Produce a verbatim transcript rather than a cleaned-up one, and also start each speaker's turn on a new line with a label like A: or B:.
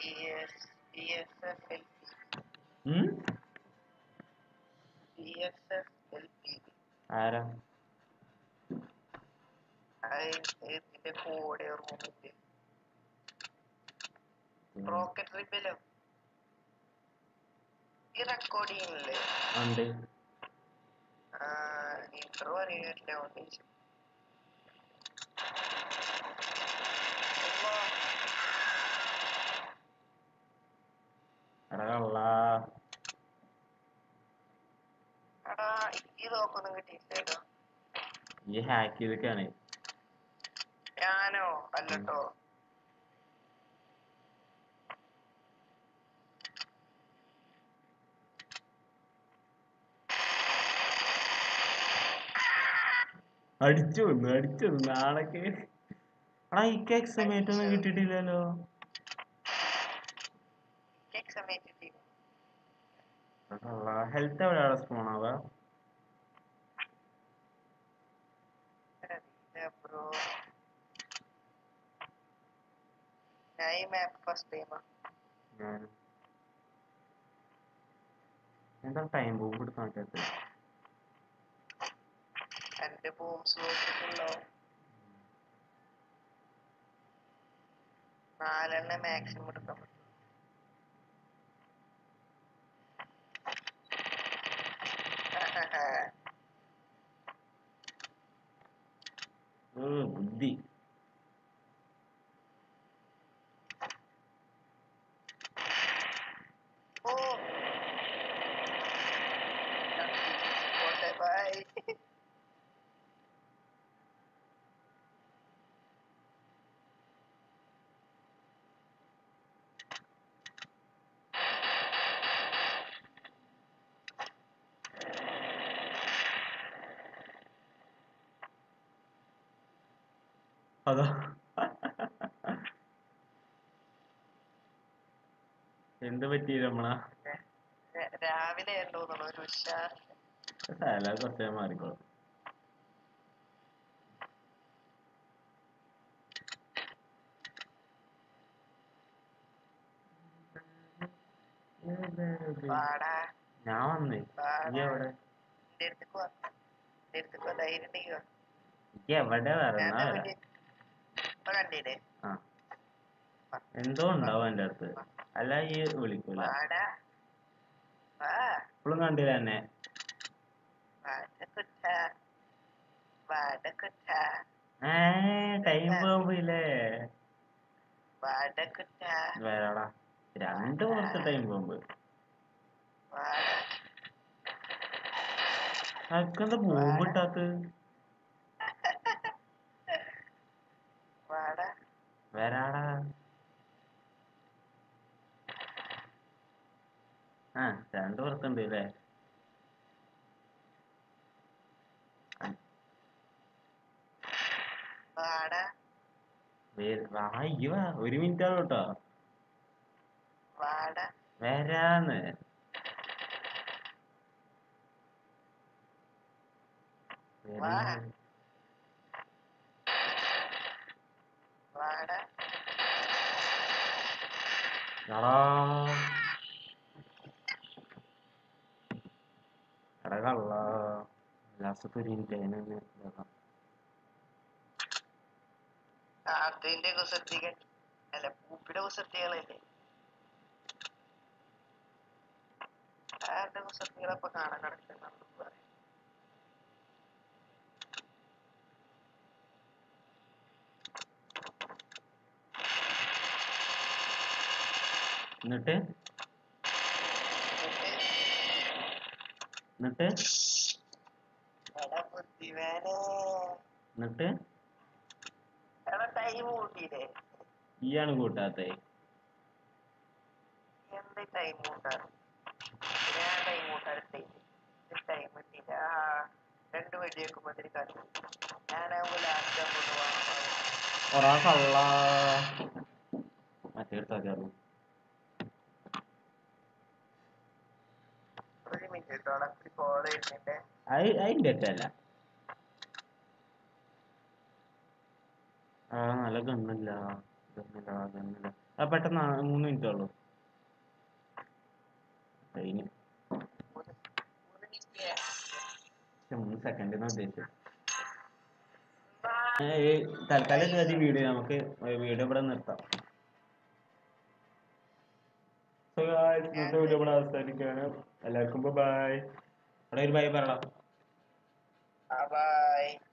A: ആരാ
B: റോക്കറ്റ് റിബലോ ഈ റെക്കോർഡിങ്ങില്ലേ
A: ഉണ്ട്
B: ഇൻട്രോ അറിയില്ല എടാ ഈ നോക്കൊന്നും കിട്ടിയില്ലല്ലോ.
A: ഈ ഹാക്ക് ചെയ്തൊക്കെയാണ്.
B: ഞാനോ അല്ലട്ടോ.
A: അടിച്ചു വന്നു അടിച്ചു വന്നു നാളൊക്കെ. ആ ഇക്ക് എക്സമേറ്റ് ഒന്നും കിട്ടിയിട്ടില്ലല്ലോ. ഹെൽത്ത് എവിടെയാണ് സ്പോൺ ആവുക? എന്താ ടൈം ബോംബ് എടുത്ത് നോക്കിയത്?
B: എന്റെ ബോംബ് സ്ലോട്ടുള്ളോ നാലെണ്ണ മാക്സിമം എടുക്കാൻ പറ്റും.
A: ബുദ്ധി അതാ എന്ത് പറ്റി രമണ?
B: രാവിലെ ഒരു ഉഷാർ
A: കുറച്ചേ മാറിക്കോളും. ഞാൻ വന്നേ എവിടെ എവിടെ വരണ എന്തോ ഉണ്ടാവും എന്റെ അടുത്ത്. അല്ല ഈ വിളിക്കൂല. ഇപ്പോഴും കണ്ടില്ല എന്നെ. ഏ ടൈം ബോംബില്ലേ വേറെടാ രണ്ട് പുറത്ത് ടൈം ബോംബ്. അനക്കെന്താ ബോംബ് ഇട്ടാത്ത്? വരാടാ. ആ രണ്ട് പുറത്തുണ്ട് അല്ലേ? ഒരു മിനിറ്റ് ആവും കേട്ടോ. വരാന്ന് കടകള്ള ലാസ്റ്റത്തെ ഒരു മിനിറ്റ് അതിനെ
B: അതിന്റെ കുസൃതികൾ അല്ല പൂപ്പിയുടെ കുസൃതികളല്ലേ. ആരുടെ കുസൃതികളൊക്കെ കാണാൻ കിടക്കുന്നുണ്ട്.
A: എന്നിട്ട് എന്നിട്ട് എന്നിട്ട്
B: ടൈം കൂട്ടിയില്ലേ?
A: ഈയാണ് കൂട്ടാത്തേ.
B: എന്ത് ടൈം കൂട്ടാറ്? ഞാൻ ടൈം കൂട്ടാറ് ടൈം കിട്ടിയില്ല. രണ്ട് വെടി വെക്കുമ്പോ കളി ഞാനാകുമ്പോ ലാസ്റ്റ് അങ്ങോട്ട്
A: ഒരാ കള്ള മറ്റേടുത്താ കയറും.
B: ഒരു മിനിറ്റ് കോൾ ചെയ്യുന്നുണ്ട്.
A: അതിന്റെ അല്ല ആ നല്ല ഗണ്ണല്ല ആ പെട്ടെന്ന് മൂന്ന് മിനിറ്റ് ഉള്ളൂ കഴിഞ്ഞു. മൂന്ന് സെക്കൻഡ് എന്ന് ഉദ്ദേശിച്ചത്. തൽക്കാലം ഇത് മതി വീഡിയോ. നമുക്ക് വീഡിയോ ഇവിടെ നിർത്താം. ഇന്നത്തെ വീഡിയോ ഇവിടെ അവസാനിക്കുകയാണ്. എല്ലാവർക്കും ബൈ. അവിടെ ഒരു ബൈ പറയണം.
B: ബൈ.